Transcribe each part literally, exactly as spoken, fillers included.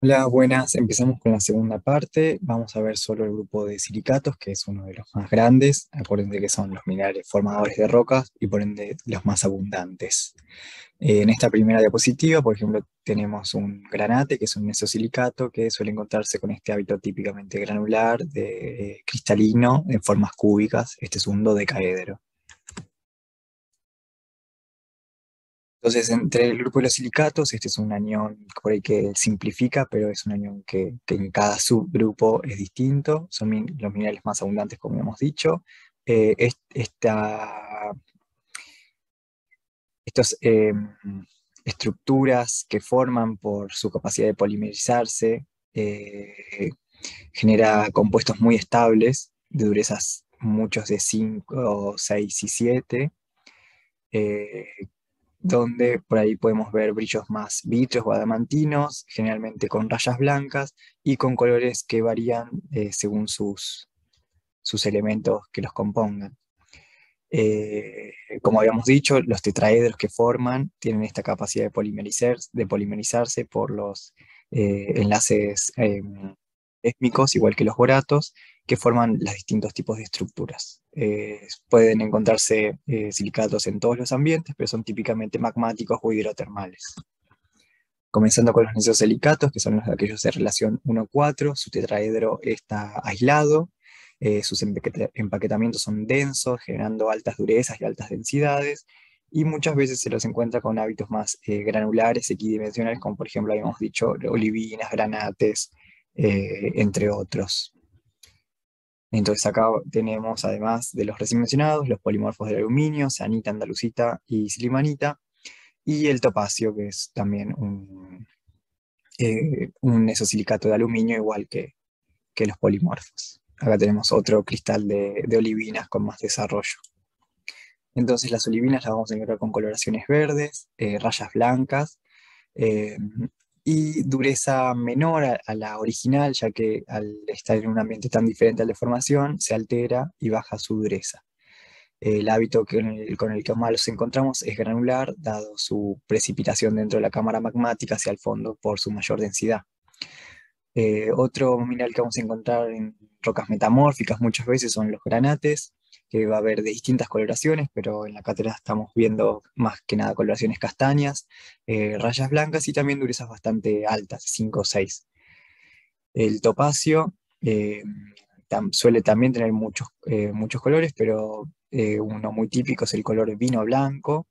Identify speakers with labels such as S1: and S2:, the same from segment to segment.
S1: Hola, buenas. Empezamos con la segunda parte. Vamos a ver solo el grupo de silicatos, que es uno de los más grandes. Acuérdense que son los minerales formadores de rocas y por ende los más abundantes. Eh, en esta primera diapositiva, por ejemplo, tenemos un granate, que es un mesosilicato, que suele encontrarse con este hábito típicamente granular, de, eh, cristalino, en formas cúbicas. Este es un dodecaedro. Entonces, entre el grupo de los silicatos, este es un anión por ahí que simplifica, pero es un anión que, que en cada subgrupo es distinto. Son min- los minerales más abundantes, como hemos dicho. Eh, es- esta, estas estructuras que forman por su capacidad de polimerizarse, eh, genera compuestos muy estables, de durezas muchos de cinco, seis y siete, donde por ahí podemos ver brillos más vítreos o adamantinos, generalmente con rayas blancas y con colores que varían eh, según sus, sus elementos que los compongan. Eh, como habíamos dicho, los tetraedros que forman tienen esta capacidad de, polimerizar, de polimerizarse por los eh, enlaces eh, étmicos, igual que los boratos, que forman los distintos tipos de estructuras. Eh, pueden encontrarse eh, silicatos en todos los ambientes, pero son típicamente magmáticos o hidrotermales. Comenzando con los nesosilicatos, que son los de aquellos de relación uno cuatro, su tetraedro está aislado, eh, sus empaqueta- empaquetamientos son densos, generando altas durezas y altas densidades, y muchas veces se los encuentra con hábitos más eh, granulares, equidimensionales, como por ejemplo habíamos dicho, olivinas, granates, eh, entre otros. Entonces acá tenemos, además de los recién mencionados, los polimorfos del aluminio, cianita, andalucita y silimanita, y el topacio, que es también un, eh, un nesosilicato de aluminio igual que, que los polimorfos. Acá tenemos otro cristal de, de olivinas con más desarrollo. Entonces las olivinas las vamos a encontrar con coloraciones verdes, eh, rayas blancas, eh, y dureza menor a, a la original, ya que al estar en un ambiente tan diferente al de formación, se altera y baja su dureza. El hábito que- con el, con el que más los encontramos es granular, dado su precipitación dentro de la cámara magmática hacia el fondo por su mayor densidad. Eh, otro mineral que vamos a encontrar en rocas metamórficas muchas veces son los granates, que va a haber de distintas coloraciones, pero en la cátedra estamos viendo más que nada coloraciones castañas, eh, rayas blancas y también durezas bastante altas, cinco o seis. El topacio eh, tam- suele también tener muchos, eh, muchos colores, pero eh, uno muy típico es el color vino blanco,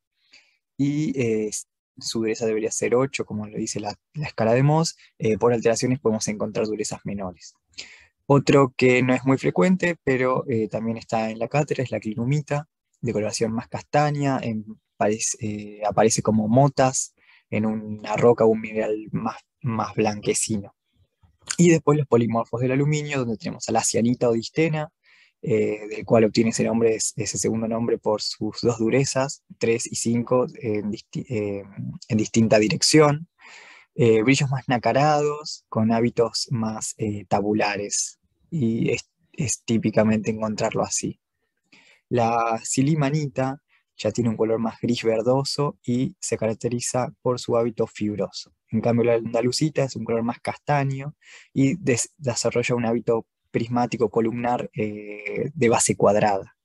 S1: y eh, su dureza debería ser ocho, como lo dice la, la escala de Mohs. Eh, por alteraciones podemos encontrar durezas menores. Otro que no es muy frecuente, pero eh, también está en la cátedra, es la clinumita, de coloración más castaña, en- parece- eh, aparece como motas en una roca o un mineral más, más blanquecino. Y después los polimorfos del aluminio, donde tenemos a la cianita o distena, eh, del cual obtiene ese nombre, es- ese segundo nombre por sus dos durezas, tres y cinco, en, disti- eh, en distinta dirección. Eh, brillos más nacarados, con hábitos más eh, tabulares, y es, es típicamente encontrarlo así. La silimanita ya tiene un color más gris verdoso y se caracteriza por su hábito fibroso. En cambio, la andalucita es un color más castaño y des- desarrolla un hábito prismático columnar, eh, de base cuadrada.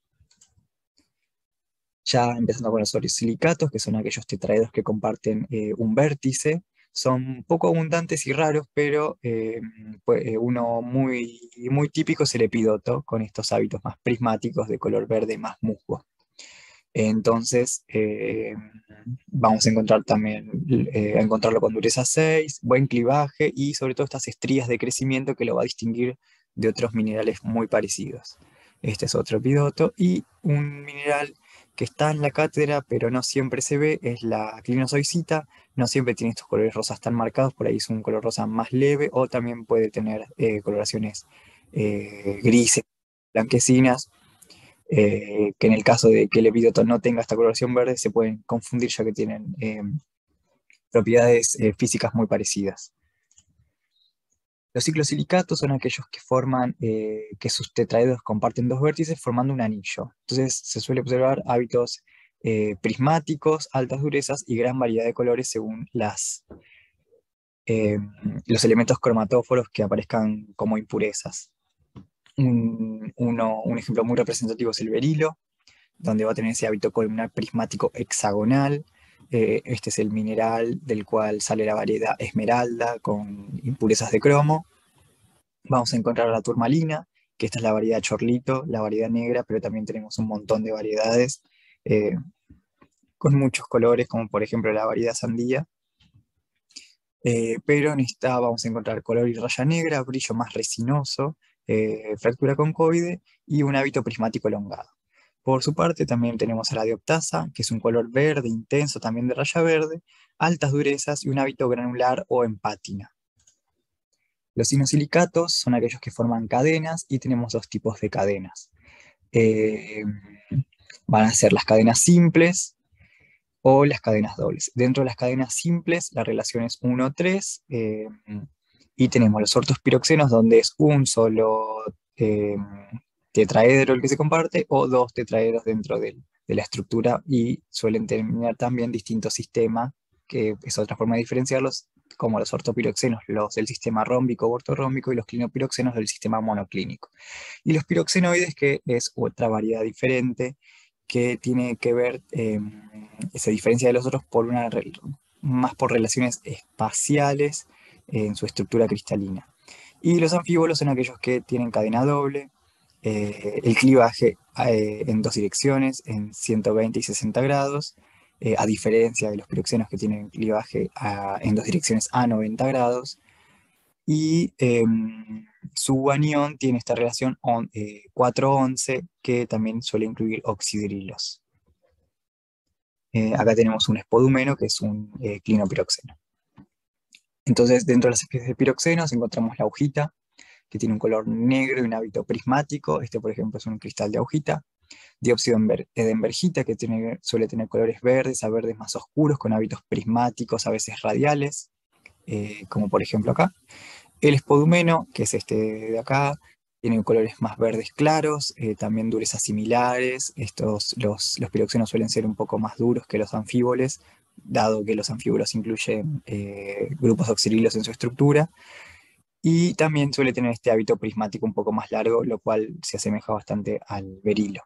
S1: Ya empezando con los orisilicatos, que son aquellos tetraedros que comparten eh, un vértice, son poco abundantes y raros, pero eh, pues, eh, uno muy, muy típico es el epidoto, con estos hábitos más prismáticos de color verde más musgo. Entonces, eh, vamos a encontrar también, eh, a encontrarlo con dureza seis, buen clivaje y sobre todo estas estrías de crecimiento que lo va a distinguir de otros minerales muy parecidos. Este es otro epidoto, y un mineral que está en la cátedra pero no siempre se ve es la clinozoisita. No siempre tiene estos colores rosas tan marcados, por ahí es un color rosa más leve, o también puede tener eh, coloraciones eh, grises, blanquecinas, eh, que en el caso de que el epíteto no tenga esta coloración verde se pueden confundir, ya que tienen eh, propiedades eh, físicas muy parecidas. Los ciclosilicatos son aquellos que forman, eh, que sus tetraedros comparten dos vértices formando un anillo. Entonces se suele observar hábitos eh, prismáticos, altas durezas y gran variedad de colores según las, eh, los elementos cromatóforos que aparezcan como impurezas. Un, uno, un ejemplo muy representativo es el berilo, donde va a tener ese hábito columnar prismático hexagonal. Eh, este es el mineral del cual sale la variedad esmeralda con impurezas de cromo. Vamos a encontrar la turmalina, que esta es la variedad chorlito, la variedad negra, pero también tenemos un montón de variedades eh, con muchos colores, como por ejemplo la variedad sandía. Eh, pero en esta vamos a encontrar color y raya negra, brillo más resinoso, eh, fractura concoide y un hábito prismático elongado. Por su parte también tenemos a la dioptasa, que es un color verde intenso, también de raya verde, altas durezas y un hábito granular o en pátina. Los sinosilicatos son aquellos que forman cadenas y tenemos dos tipos de cadenas. Eh, van a ser las cadenas simples o las cadenas dobles. Dentro de las cadenas simples la relación es uno tres eh, y tenemos los ortospiroxenos donde es un solo eh, tetraedro el que se comparte o dos tetraedros dentro de, de la estructura y suelen tener también distintos sistemas, que es otra forma de diferenciarlos, como los ortopiroxenos, los del sistema rómbico o ortorrómbico y los clinopiroxenos del sistema monoclínico. Y los piroxenoides, que es otra variedad diferente, que tiene que ver, eh, se diferencia de los otros por una, más por relaciones espaciales en su estructura cristalina. Y los anfíbolos son aquellos que tienen cadena doble, eh, el clivaje eh, en dos direcciones, en ciento veinte y sesenta grados, eh, a diferencia de los piroxenos que tienen clivaje a, en dos direcciones a noventa grados, y eh, su anión tiene esta relación on, eh, cuatro once, que también suele incluir oxidrilos. Eh, acá tenemos un espodumeno, que es un eh, clinopiroxeno. Entonces, dentro de las especies de piroxenos encontramos la augita, que tiene un color negro y un hábito prismático. Este, por ejemplo, es un cristal de augita. Dióxido de edembergita, que tiene, suele tener colores verdes a verdes más oscuros, con hábitos prismáticos, a veces radiales, eh, como por ejemplo acá. El espodumeno, que es este de acá, tiene colores más verdes claros, eh, también durezas similares. Estos, los, los piroxenos suelen ser un poco más duros que los anfíboles, dado que los anfíbolos incluyen eh, grupos oxidrilos en su estructura. Y también suele tener este hábito prismático un poco más largo, lo cual se asemeja bastante al berilo.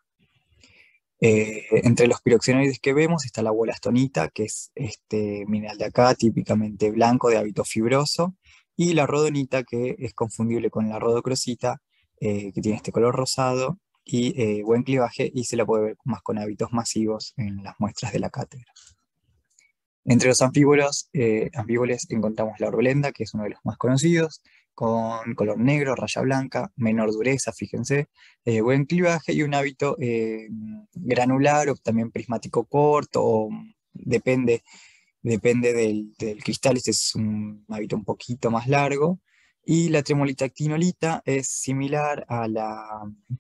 S1: Eh, entre los piroxenoides que vemos está la wollastonita, que es este mineral de acá, típicamente blanco, de hábito fibroso, y la rhodonita, que es confundible con la rhodocrosita, eh, que tiene este color rosado y eh, buen clivaje, y se la puede ver más con hábitos masivos en las muestras de la cátedra. Entre los anfíbolos, eh, anfíboles encontramos la orblenda, que es uno de los más conocidos, con color negro, raya blanca, menor dureza, fíjense, eh, buen clivaje y un hábito eh, granular o también prismático corto, o depende, depende del, del cristal. Este es un hábito un poquito más largo. Y la tremolita actinolita es similar a la,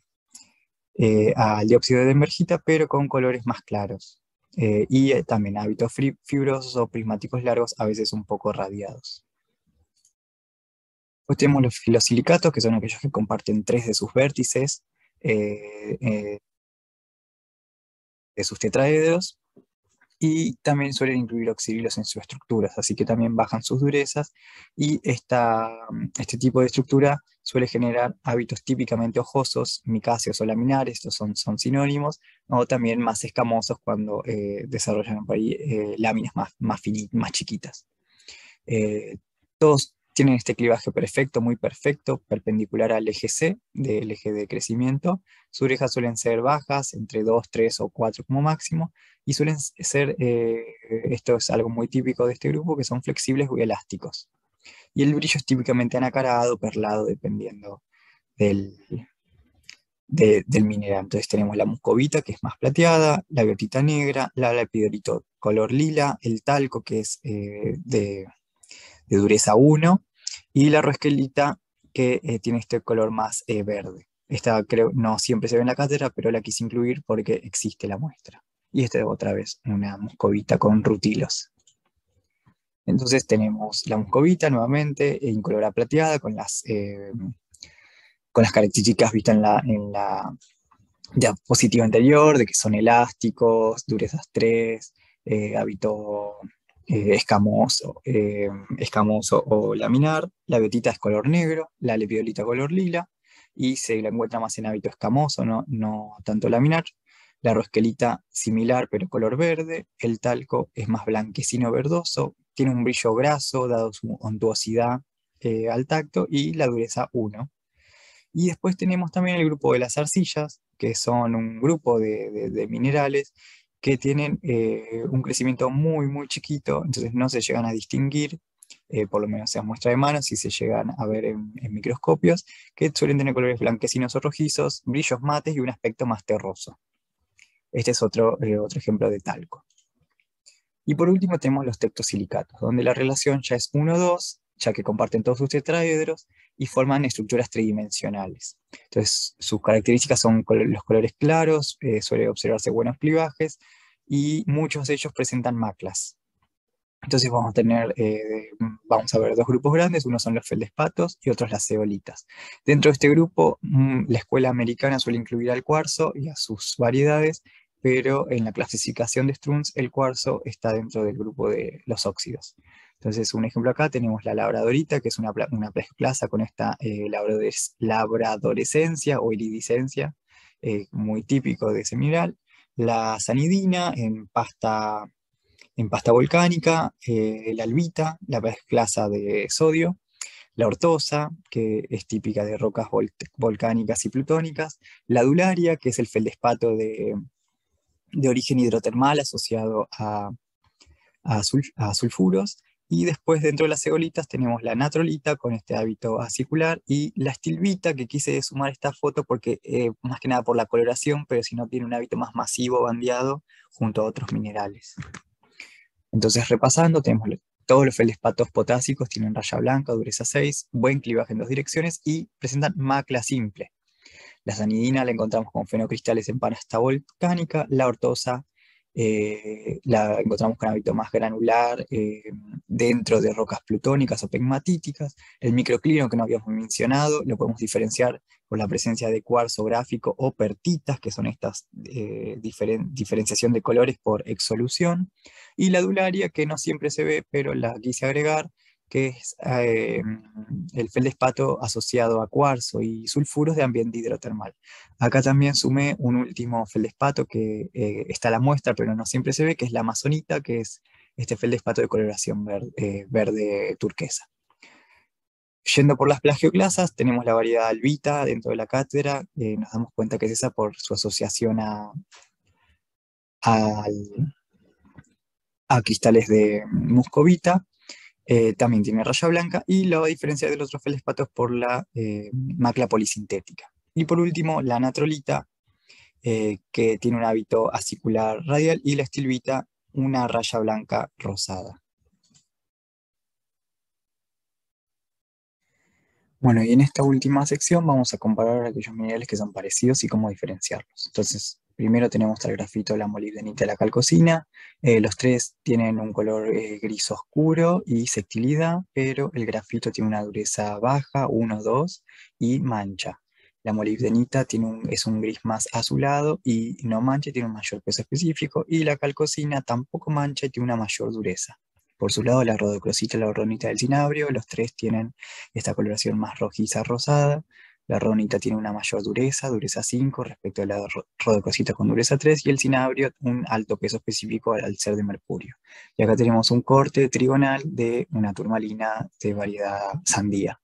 S1: eh, al dióxido de denvergita, pero con colores más claros. Eh, y eh, también hábitos fibrosos o prismáticos largos, a veces un poco radiados. Pues tenemos los filosilicatos, que son aquellos que comparten tres de sus vértices, eh, eh, de sus tetraedros, y también suelen incluir oxidrilos en sus estructuras, así que también bajan sus durezas, y esta, este tipo de estructura suele generar hábitos típicamente hojosos, micáceos o laminares, estos son, son sinónimos, o también más escamosos cuando eh, desarrollan por ahí eh, láminas más, más, más chiquitas. Eh, todos tienen este clivaje perfecto, muy perfecto, perpendicular al eje C, del eje de crecimiento. Sus orejas suelen ser bajas, entre dos, tres o cuatro como máximo, y suelen ser, eh, esto es algo muy típico de este grupo, que son flexibles o elásticos. Y el brillo es típicamente anacarado, perlado, dependiendo del, de, del mineral. Entonces tenemos la muscovita, que es más plateada, la biotita negra, la lepidolito color lila, el talco, que es eh, de de dureza uno, y la roesquelita, que eh, tiene este color más eh, verde. Esta creo no siempre se ve en la cátedra, pero la quise incluir porque existe la muestra. Y esta es otra vez una muscovita con rutilos. Entonces tenemos la muscovita nuevamente, incolora plateada, con las, eh, con las características vistas en la, en la diapositiva anterior, de que son elásticos, durezas tres, eh, hábito eh, escamoso, eh, escamoso o laminar. La biotita es color negro, la lepidolita color lila, y se la encuentra más en hábito escamoso, no, no tanto laminar. La rosquelita similar pero color verde. El talco es más blanquecino verdoso, tiene un brillo graso dado su untuosidad eh, al tacto y la dureza uno. Y después tenemos también el grupo de las arcillas, que son un grupo de, de- de minerales que tienen eh, un crecimiento muy, muy chiquito, entonces no se llegan a distinguir, eh, por lo menos en muestra de mano, si se llegan a ver en, en microscopios, que suelen tener colores blanquecinos o rojizos, brillos mates y un aspecto más terroso. Este es otro, eh, otro ejemplo de talco. Y por último tenemos los tectosilicatos, donde la relación ya es uno dos, ya que comparten todos sus tetraedros y forman estructuras tridimensionales. Entonces, sus características son col- los colores claros, eh, suele observarse buenos clivajes y muchos de ellos presentan maclas. Entonces vamos a tener, eh, vamos a ver dos grupos grandes, unos son los feldespatos y otros las zeolitas. Dentro de este grupo, mm, la escuela americana suele incluir al cuarzo y a sus variedades, pero en la clasificación de Strunz el cuarzo está dentro del grupo de los óxidos. Entonces, un ejemplo acá tenemos la labradorita, que es una, pla- una plaza con esta eh, labradores- labradorescencia o iridiscencia, eh, muy típico de ese mineral. La sanidina en pasta en pasta volcánica, eh, la albita, la clasa de sodio, la ortosa, que es típica de rocas vol- volcánicas y plutónicas, la dularia, que es el feldespato de, de origen hidrotermal asociado a, a, sul- a sulfuros, y después dentro de las zeolitas tenemos la natrolita con este hábito acicular y la estilbita, que quise sumar esta foto porque eh, más que nada por la coloración, pero si no tiene un hábito más masivo, bandeado, junto a otros minerales. Entonces, repasando, tenemos lo- todos los feldespatos potásicos tienen raya blanca, dureza seis, buen clivaje en dos direcciones y presentan macla simple. La sanidina la encontramos con fenocristales en pasta volcánica, la ortosa eh, la encontramos con hábito más granular eh, dentro de rocas plutónicas o pegmatíticas. El microclino que no habíamos mencionado lo podemos diferenciar por la presencia de cuarzo gráfico o pertitas, que son estas eh, diferen- diferenciación de colores por exsolución. Y la dularia, que no siempre se ve, pero la quise agregar, que es eh, el feldespato asociado a cuarzo y sulfuros de ambiente hidrotermal. Acá también sumé un último feldespato que eh, está a la muestra, pero no siempre se ve, que es la amazonita, que es este feldespato de coloración verde, eh, verde turquesa. Yendo por las plagioclasas, tenemos la variedad albita dentro de la cátedra, eh, nos damos cuenta que es esa por su asociación a, al- a cristales de muscovita. Eh, también tiene raya blanca y lo diferencia de los otros feldespatos por la eh, macla polisintética. Y por último, la natrolita, eh, que tiene un hábito acicular radial, y la estilbita, una raya blanca rosada. Bueno, y en esta última sección vamos a comparar aquellos minerales que son parecidos y cómo diferenciarlos. Entonces, primero tenemos el grafito, la molibdenita y la calcosina. Eh, los tres tienen un color eh, gris oscuro y sectilidad, pero el grafito tiene una dureza baja, uno dos, y mancha. La molibdenita tiene un, es un gris más azulado y no mancha, tiene un mayor peso específico, y la calcosina tampoco mancha y tiene una mayor dureza. Por su lado, la rodocrosita y la rodonita del cinabrio, los tres tienen esta coloración más rojiza rosada. La rodonita tiene una mayor dureza, dureza cinco, respecto a la ro- rodocrosita con dureza tres, y el cinabrio un alto peso específico al, al ser de mercurio. Y acá tenemos un corte trigonal de una turmalina de variedad sandía.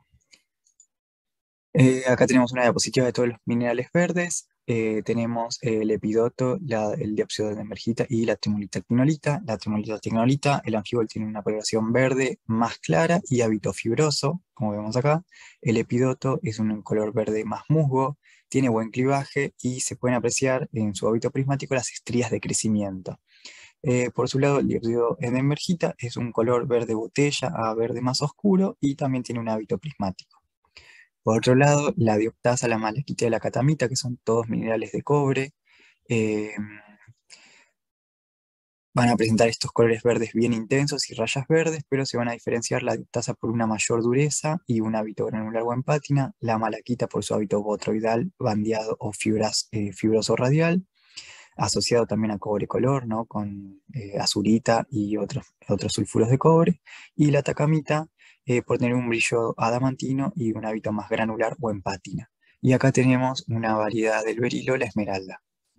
S1: Eh, acá tenemos una diapositiva de todos los minerales verdes. Eh, tenemos eh, el epidoto, la- el dióxido de mergita y la tremolita tecnolita. La tremolita tecnolita, el anfibol tiene una coloración verde más clara y hábito fibroso, como vemos acá. El epidoto es un color verde más musgo, tiene buen clivaje y se pueden apreciar en su hábito prismático las estrías de crecimiento. Eh, por su lado, el dióxido de mergita es un color verde botella a verde más oscuro y también tiene un hábito prismático. Por otro lado, la dioptasa, la malaquita y la catamita, que son todos minerales de cobre, eh, van a presentar estos colores verdes bien intensos y rayas verdes, pero se van a diferenciar la dioptasa por una mayor dureza y un hábito granular o en pátina, la malaquita por su hábito botroidal, bandeado o fibras, eh, fibroso radial, asociado también a cobre color, ¿no? Con eh, azurita y otros, otros sulfuros de cobre, y la atacamita eh, por tener un brillo adamantino y un hábito más granular o en pátina. Y acá tenemos una variedad del berilo, la esmeralda.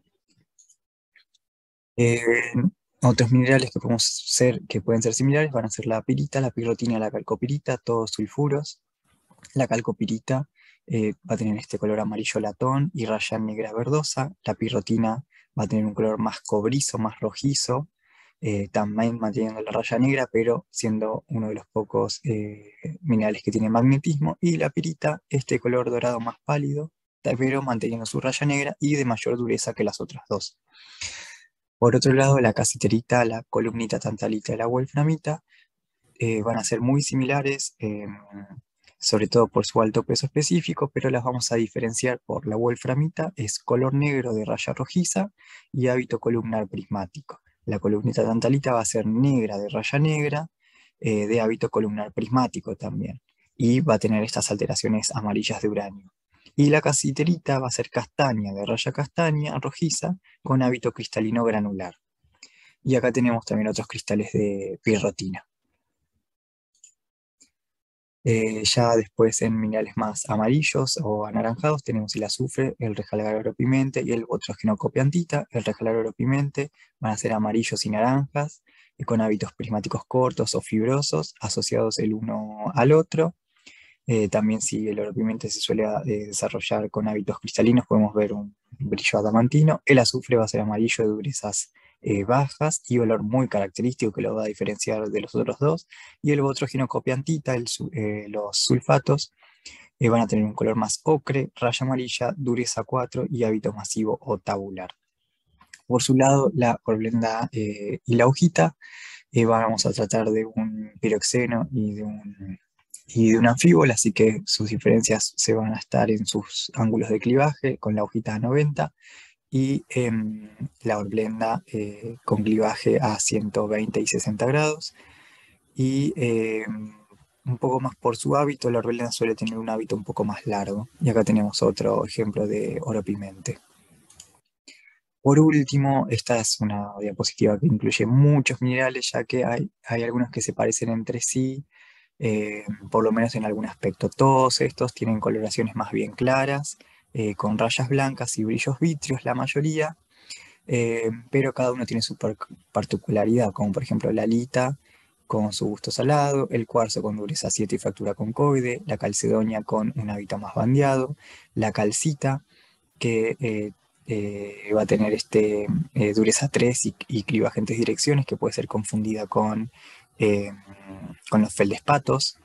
S1: Eh, Otros minerales que, podemos ser, que pueden ser similares van a ser la pirita, la pirrotina, la calcopirita, todos sulfuros. La calcopirita eh, va a tener este color amarillo latón y raya negra verdosa. La pirrotina va a tener un color más cobrizo, más rojizo, eh, también manteniendo la raya negra, pero siendo uno de los pocos eh, minerales que tiene magnetismo. Y la pirita, este color dorado más pálido, pero manteniendo su raya negra y de mayor dureza que las otras dos. Por otro lado, la casiterita, la columnita tantalita y la wolframita eh, van a ser muy similares, eh, sobre todo por su alto peso específico, pero las vamos a diferenciar por la wolframita, es color negro de raya rojiza y hábito columnar prismático. La columnita tantalita va a ser negra de raya negra, eh, de hábito columnar prismático también, y va a tener estas alteraciones amarillas de uranio. Y la casiterita va a ser castaña de raya castaña rojiza con hábito cristalino granular. Y acá tenemos también otros cristales de pirrotina. Eh, ya después en minerales más amarillos o anaranjados tenemos el azufre, el rejalgar oro pimente y el otrógeno copiantita. El rejalgar oro pimente van a ser amarillos y naranjas, y con hábitos prismáticos cortos o fibrosos, asociados el uno al otro. Eh, también si el oro pimente se suele eh, desarrollar con hábitos cristalinos, podemos ver un brillo adamantino. El azufre va a ser amarillo de durezas eh, bajas y olor muy característico que lo va a diferenciar de los otros dos. Y el botrógeno copiantita, el su- eh, los sulfatos, eh, van a tener un color más ocre, raya amarilla, dureza cuatro y hábito masivo o tabular. Por su lado, la horblenda eh, y la hojita, eh, vamos a tratar de un piroxeno y de un, y de un anfíbol, así que sus diferencias se van a estar en sus ángulos de clivaje, con la hojita a noventa y em, la horblenda eh, con clivaje a ciento veinte y sesenta grados. Y em, un poco más por su hábito, la horblenda suele tener un hábito un poco más largo. Y acá tenemos otro ejemplo de oro pimente. Por último, esta es una diapositiva que incluye muchos minerales, ya que hay, hay algunos que se parecen entre sí, eh, por lo menos en algún aspecto. Todos estos tienen coloraciones más bien claras, eh, con rayas blancas y brillos vítreos la mayoría, eh, pero cada uno tiene su par- particularidad, como por ejemplo la alita con su gusto salado, el cuarzo con dureza siete y fractura concoide, la calcedonia con un hábito más bandeado, la calcita que eh, eh, va a tener este, eh, dureza tres y, y clivaje en tres direcciones, que puede ser confundida con, eh, con los feldespatos.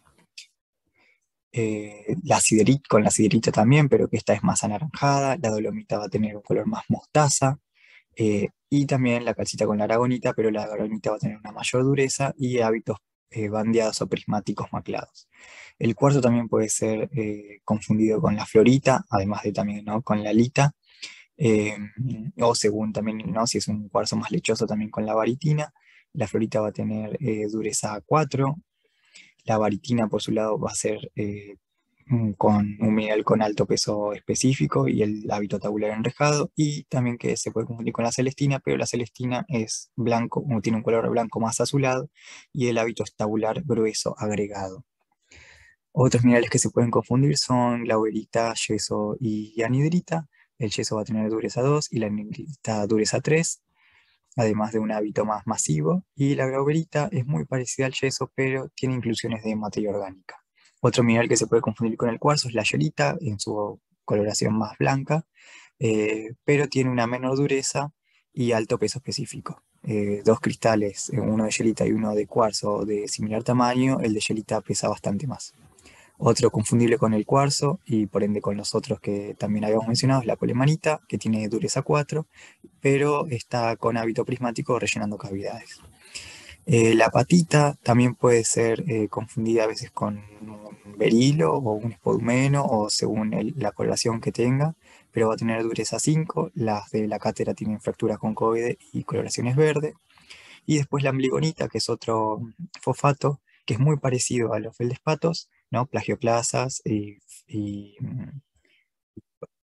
S1: Eh, la siderit, con la siderita también, pero que esta es más anaranjada. La dolomita va a tener un color más mostaza. Eh, y también la calcita con la aragonita, pero la aragonita va a tener una mayor dureza y hábitos eh, bandeados o prismáticos maclados. El cuarzo también puede ser eh, confundido con la florita, además de también, ¿no?, con la lita, eh, o según también, ¿no?, si es un cuarzo más lechoso, también con la varitina. La florita va a tener eh, dureza cuatro. La varitina, por su lado, va a ser eh, un- con un mineral con alto peso específico y el hábito tabular enrejado, y también que se puede confundir con la celestina, pero la celestina es blanco, uno tiene un color blanco más azulado, y el hábito es tabular grueso agregado. Otros minerales que se pueden confundir son glauberita, yeso y anhidrita. El yeso va a tener dureza dos y la anhidrita dureza tres, además de un hábito más masivo, y la glauberita es muy parecida al yeso, pero tiene inclusiones de materia orgánica. Otro mineral que se puede confundir con el cuarzo es la yelita, en su coloración más blanca, eh, pero tiene una menor dureza y alto peso específico. Eh, dos cristales, eh, uno de yelita y uno de cuarzo de similar tamaño, el de yelita pesa bastante más. Otro confundible con el cuarzo y por ende con los otros que también habíamos mencionado es la polemanita, que tiene dureza cuatro, pero está con hábito prismático rellenando cavidades. Eh, la patita también puede ser eh, confundida a veces con un berilo o un espodumeno, o según el- la coloración que tenga, pero va a tener dureza cinco. Las de la cátedra tienen fractura concoide y coloraciones verde. Y después la ambligonita, que es otro fosfato, que es muy parecido a los feldespatos, ¿no? Plagioclasas y, y, mm,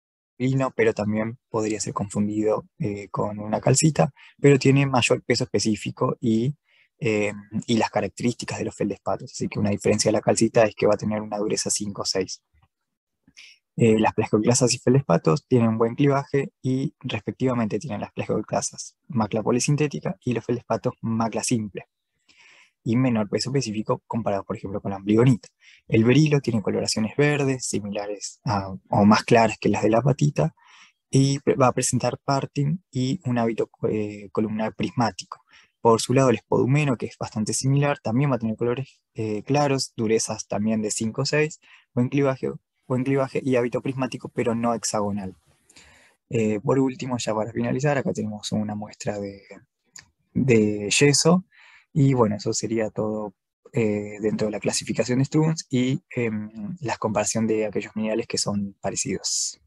S1: lino, pero también podría ser confundido eh, con una calcita, pero tiene mayor peso específico y, eh, y las características de los feldespatos. Así que una diferencia de la calcita es que va a tener una dureza cinco o seis. Eh, las plagioclasas y feldespatos tienen un buen clivaje y respectivamente tienen las plagioclasas macla polisintética y los feldespatos macla simple y menor peso específico comparado, por ejemplo, con la ambligonita. El berilo tiene coloraciones verdes, similares a- o más claras que las de la apatita, y pre- va a presentar parting y un hábito eh, columnar prismático. Por su lado, el espodumeno, que es bastante similar, también va a tener colores eh, claros, durezas también de cinco o seis, buen clivaje, buen clivaje y hábito prismático, pero no hexagonal. Eh, por último, ya para finalizar, acá tenemos una muestra de, de yeso. Y bueno, eso sería todo eh, dentro de la clasificación de Strunz y em, la comparación de aquellos minerales que son parecidos.